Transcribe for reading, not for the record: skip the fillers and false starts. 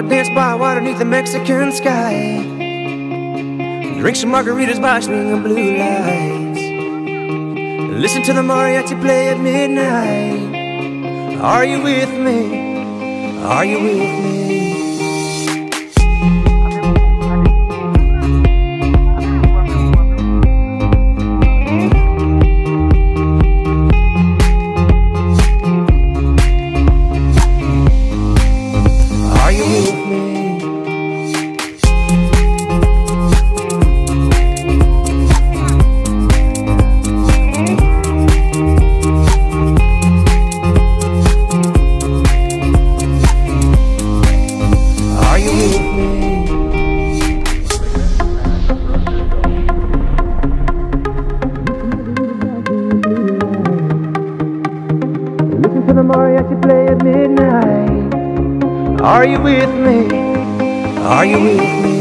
wanna dance by water beneath the Mexican sky, drink some margaritas by swinging blue lights, listen to the mariachi play at midnight. Are you with me? Are you with me? Listen to the mariachi play at midnight. Are you with me? Are you with me?